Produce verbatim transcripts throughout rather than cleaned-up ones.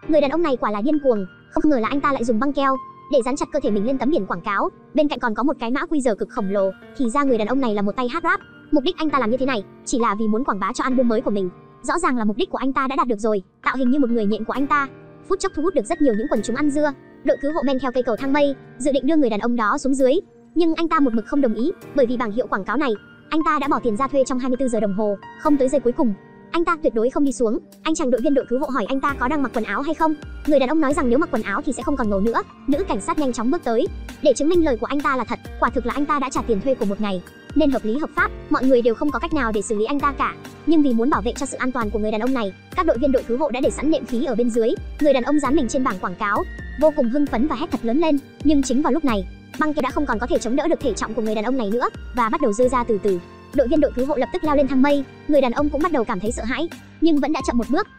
Người đàn ông này quả là điên cuồng, không ngờ là anh ta lại dùng băng keo để dán chặt cơ thể mình lên tấm biển quảng cáo, bên cạnh còn có một cái mã quy rờ cực khổng lồ. Thì ra người đàn ông này là một tay hát rap. Mục đích anh ta làm như thế này chỉ là vì muốn quảng bá cho album mới của mình. Rõ ràng là mục đích của anh ta đã đạt được rồi. Tạo hình như một người nhện của anh ta phút chốc thu hút được rất nhiều những quần chúng ăn dưa. Đội cứu hộ men theo cây cầu thang mây, dự định đưa người đàn ông đó xuống dưới, nhưng anh ta một mực không đồng ý, bởi vì bảng hiệu quảng cáo này anh ta đã bỏ tiền ra thuê trong hai mươi tư giờ đồng hồ, không tới giây cuối cùng anh ta tuyệt đối không đi xuống. Anh chàng đội viên đội cứu hộ hỏi anh ta có đang mặc quần áo hay không. Người đàn ông nói rằng nếu mặc quần áo thì sẽ không còn ngầu nữa. Nữ cảnh sát nhanh chóng bước tới để chứng minh lời của anh ta là thật. Quả thực là anh ta đã trả tiền thuê của một ngày, nên hợp lý hợp pháp, mọi người đều không có cách nào để xử lý anh ta cả. Nhưng vì muốn bảo vệ cho sự an toàn của người đàn ông này, các đội viên đội cứu hộ đã để sẵn nệm khí ở bên dưới. Người đàn ông dán mình trên bảng quảng cáo, vô cùng hưng phấn và hét thật lớn lên. Nhưng chính vào lúc này, băng keo đã không còn có thể chống đỡ được thể trọng của người đàn ông này nữa và bắt đầu rơi ra từ từ. Đội viên đội cứu hộ lập tức leo lên thang mây. Người đàn ông cũng bắt đầu cảm thấy sợ hãi, nhưng vẫn đã chậm một bước.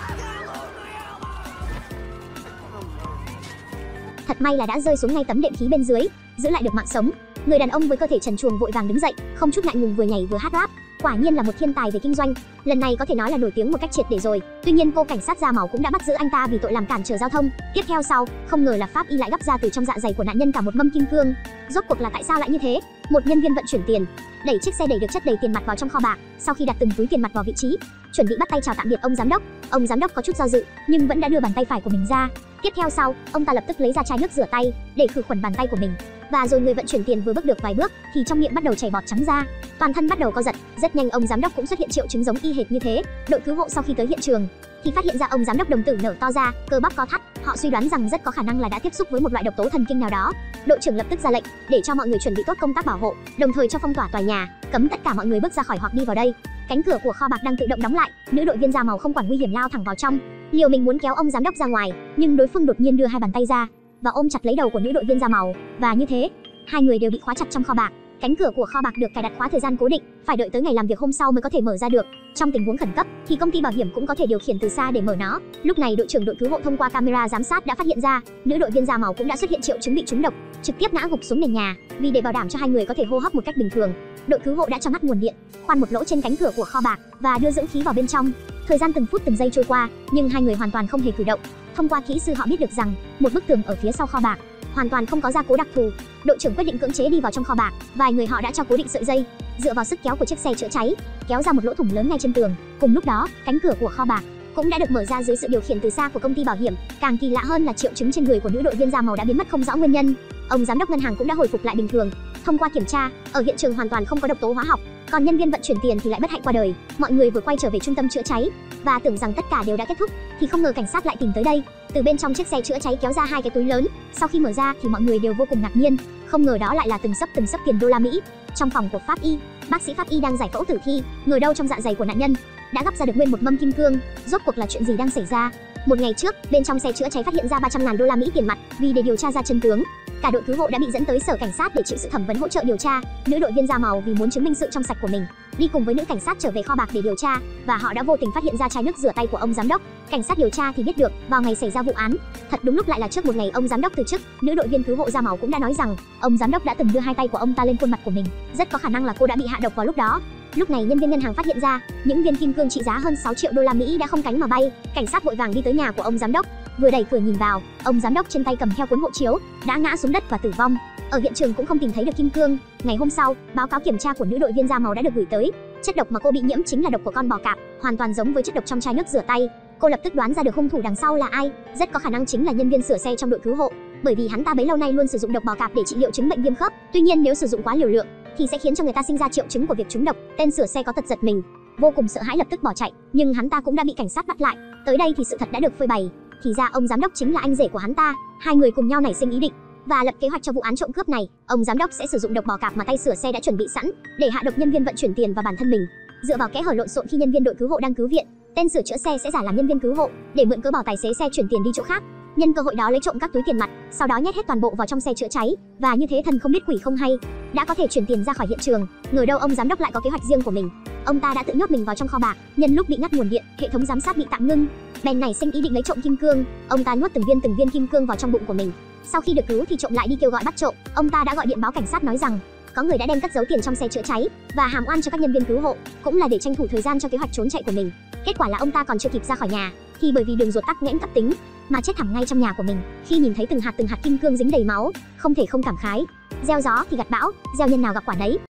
Thật may là đã rơi xuống ngay tấm đệm khí bên dưới, giữ lại được mạng sống. Người đàn ông với cơ thể trần truồng vội vàng đứng dậy, không chút ngại ngùng vừa nhảy vừa hát rap. Quả nhiên là một thiên tài về kinh doanh, lần này có thể nói là nổi tiếng một cách triệt để rồi. Tuy nhiên cô cảnh sát da màu cũng đã bắt giữ anh ta vì tội làm cản trở giao thông. Tiếp theo sau, không ngờ là pháp y lại gắp ra từ trong dạ dày của nạn nhân cả một mâm kim cương. Rốt cuộc là tại sao lại như thế? Một nhân viên vận chuyển tiền đẩy chiếc xe đẩy được chất đầy tiền mặt vào trong kho bạc. Sau khi đặt từng túi tiền mặt vào vị trí, chuẩn bị bắt tay chào tạm biệt ông giám đốc, ông giám đốc có chút do dự nhưng vẫn đã đưa bàn tay phải của mình ra. Tiếp theo sau, ông ta lập tức lấy ra chai nước rửa tay để khử khuẩn bàn tay của mình. Và rồi người vận chuyển tiền vừa bước được vài bước thì trong miệng bắt đầu chảy bọt trắng ra, toàn thân bắt đầu co giật. Rất nhanh ông giám đốc cũng xuất hiện triệu chứng giống y hệt như thế. Đội cứu hộ sau khi tới hiện trường thì phát hiện ra ông giám đốc đồng tử nở to ra, cơ bắp co thắt. Họ suy đoán rằng rất có khả năng là đã tiếp xúc với một loại độc tố thần kinh nào đó. Đội trưởng lập tức ra lệnh để cho mọi người chuẩn bị tốt công tác bảo hộ, đồng thời cho phong tỏa tòa nhà, cấm tất cả mọi người bước ra khỏi hoặc đi vào đây. Cánh cửa của kho bạc đang tự động đóng lại. Nữ đội viên da màu không quản nguy hiểm lao thẳng vào trong, liều mình muốn kéo ông giám đốc ra ngoài, nhưng đối phương đột nhiên đưa hai bàn tay ra và ôm chặt lấy đầu của nữ đội viên da màu, và như thế hai người đều bị khóa chặt trong kho bạc. Cánh cửa của kho bạc được cài đặt khóa thời gian cố định, phải đợi tới ngày làm việc hôm sau mới có thể mở ra được. Trong tình huống khẩn cấp thì công ty bảo hiểm cũng có thể điều khiển từ xa để mở nó. Lúc này đội trưởng đội cứu hộ thông qua camera giám sát đã phát hiện ra nữ đội viên da màu cũng đã xuất hiện triệu chứng bị trúng độc, trực tiếp ngã gục xuống nền nhà. Vì để bảo đảm cho hai người có thể hô hấp một cách bình thường, đội cứu hộ đã cho ngắt nguồn điện, khoan một lỗ trên cánh cửa của kho bạc và đưa dưỡng khí vào bên trong. Thời gian từng phút từng giây trôi qua, nhưng hai người hoàn toàn không hề cử động. Thông qua kỹ sư họ biết được rằng một bức tường ở phía sau kho bạc hoàn toàn không có gia cố đặc thù. Đội trưởng quyết định cưỡng chế đi vào trong kho bạc. Vài người họ đã cho cố định sợi dây, dựa vào sức kéo của chiếc xe chữa cháy, kéo ra một lỗ thủng lớn ngay trên tường. Cùng lúc đó, cánh cửa của kho bạc cũng đã được mở ra dưới sự điều khiển từ xa của công ty bảo hiểm. Càng kỳ lạ hơn là triệu chứng trên người của nữ đội viên da màu đã biến mất không rõ nguyên nhân. Ông giám đốc ngân hàng cũng đã hồi phục lại bình thường. Thông qua kiểm tra, ở hiện trường hoàn toàn không có độc tố hóa học, còn nhân viên vận chuyển tiền thì lại bất hạnh qua đời. Mọi người vừa quay trở về trung tâm chữa cháy và tưởng rằng tất cả đều đã kết thúc thì không ngờ cảnh sát lại tìm tới đây. Từ bên trong chiếc xe chữa cháy kéo ra hai cái túi lớn. Sau khi mở ra thì mọi người đều vô cùng ngạc nhiên, không ngờ đó lại là từng sấp từng sấp tiền đô la Mỹ. Trong phòng của pháp y, bác sĩ pháp y đang giải phẫu tử thi, ngờ đâu trong dạ dày của nạn nhân đã gắp ra được nguyên một mâm kim cương. Rốt cuộc là chuyện gì đang xảy ra? Một ngày trước, bên trong xe chữa cháy phát hiện ra ba trăm ngàn đô la Mỹ tiền mặt. Vì để điều tra ra chân tướng, cả đội cứu hộ đã bị dẫn tới sở cảnh sát để chịu sự thẩm vấn hỗ trợ điều tra. Nữ đội viên da màu vì muốn chứng minh sự trong sạch của mình, đi cùng với nữ cảnh sát trở về kho bạc để điều tra, và họ đã vô tình phát hiện ra chai nước rửa tay của ông giám đốc. Cảnh sát điều tra thì biết được vào ngày xảy ra vụ án, thật đúng lúc lại là trước một ngày ông giám đốc từ chức. Nữ đội viên cứu hộ da màu cũng đã nói rằng ông giám đốc đã từng đưa hai tay của ông ta lên khuôn mặt của mình, rất có khả năng là cô đã bị hạ độc vào lúc đó. Lúc này nhân viên ngân hàng phát hiện ra những viên kim cương trị giá hơn sáu triệu đô la Mỹ đã không cánh mà bay. Cảnh sát vội vàng đi tới nhà của ông giám đốc, vừa đẩy cửa nhìn vào, ông giám đốc trên tay cầm theo cuốn hộ chiếu đã ngã xuống đất và tử vong. Ở hiện trường cũng không tìm thấy được kim cương. Ngày hôm sau, báo cáo kiểm tra của nữ đội viên da màu đã được gửi tới. Chất độc mà cô bị nhiễm chính là độc của con bò cạp, hoàn toàn giống với chất độc trong chai nước rửa tay. Cô lập tức đoán ra được hung thủ đằng sau là ai, rất có khả năng chính là nhân viên sửa xe trong đội cứu hộ, bởi vì hắn ta bấy lâu nay luôn sử dụng độc bò cạp để trị liệu chứng bệnh viêm khớp. Tuy nhiên nếu sử dụng quá liều lượng thì sẽ khiến cho người ta sinh ra triệu chứng của việc trúng độc. Tên sửa xe có tật giật mình, vô cùng sợ hãi lập tức bỏ chạy, nhưng hắn ta cũng đã bị cảnh sát bắt lại. Tới đây thì sự thật đã được phơi bày, thì ra ông giám đốc chính là anh rể của hắn ta. Hai người cùng nhau nảy sinh ý định và lập kế hoạch cho vụ án trộm cướp này. Ông giám đốc sẽ sử dụng độc bò cạp mà tay sửa xe đã chuẩn bị sẵn để hạ độc nhân viên vận chuyển tiền và bản thân mình. Dựa vào kẽ hở lộn xộn khi nhân viên đội cứu hộ đang cứu viện, tên sửa chữa xe sẽ giả làm nhân viên cứu hộ để mượn cớ bảo tài xế xe chuyển tiền đi chỗ khác, nhân cơ hội đó lấy trộm các túi tiền mặt, sau đó nhét hết toàn bộ vào trong xe chữa cháy, và như thế thần không biết quỷ không hay đã có thể chuyển tiền ra khỏi hiện trường. Ngờ đâu ông giám đốc lại có kế hoạch riêng của mình. Ông ta đã tự nhốt mình vào trong kho bạc, nhân lúc bị ngắt nguồn điện, hệ thống giám sát bị tạm ngưng, bèn nảy sinh ý định lấy trộm kim cương. Ông ta nuốt từng viên từng viên kim cương vào trong bụng của mình. Sau khi được cứu thì trộm lại đi kêu gọi bắt trộm. Ông ta đã gọi điện báo cảnh sát nói rằng có người đã đem cất giấu tiền trong xe chữa cháy và hàm oan cho các nhân viên cứu hộ, cũng là để tranh thủ thời gian cho kế hoạch trốn chạy của mình. Kết quả là ông ta còn chưa kịp ra khỏi nhà thì bởi vì đường ruột tắc nghẽn cấp tính mà chết thẳng ngay trong nhà của mình. Khi nhìn thấy từng hạt từng hạt kim cương dính đầy máu, không thể không cảm khái, gieo gió thì gặt bão, gieo nhân nào gặp quả nấy.